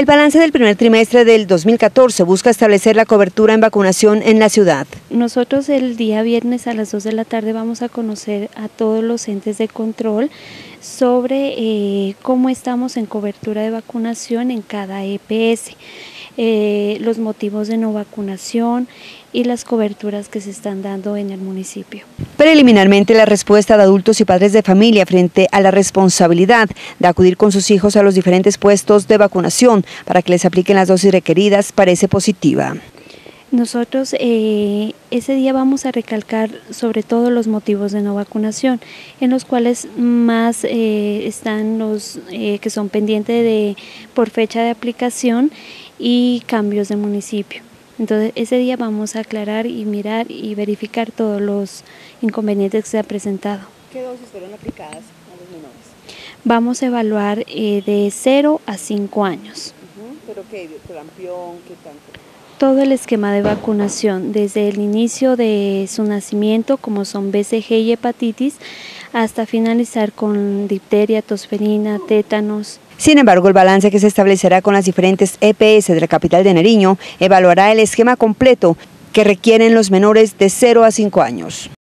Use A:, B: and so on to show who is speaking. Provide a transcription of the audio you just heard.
A: El balance del primer trimestre del 2014 busca establecer la cobertura en vacunación en la ciudad.
B: Nosotros el día viernes a las 2 de la tarde vamos a conocer a todos los entes de control sobre cómo estamos en cobertura de vacunación en cada EPS, los motivos de no vacunación y las coberturas que se están dando en el municipio.
A: Preliminarmente, la respuesta de adultos y padres de familia frente a la responsabilidad de acudir con sus hijos a los diferentes puestos de vacunación para que les apliquen las dosis requeridas parece positiva.
B: Nosotros ese día vamos a recalcar sobre todo los motivos de no vacunación, en los cuales más están los que son pendientes por fecha de aplicación y cambios de municipio. Entonces ese día vamos a aclarar y mirar y verificar todos los inconvenientes que se han presentado.
A: ¿Qué dosis fueron aplicadas a los menores?
B: Vamos a evaluar de 0 a 5 años.
A: ¿Pero qué? ¿Clampión? ¿Qué tanto?
B: Todo el esquema de vacunación, desde el inicio de su nacimiento, como son BCG y hepatitis, hasta finalizar con difteria, tosferina, tétanos.
A: Sin embargo, el balance que se establecerá con las diferentes EPS de la capital de Nariño evaluará el esquema completo que requieren los menores de 0 a 5 años.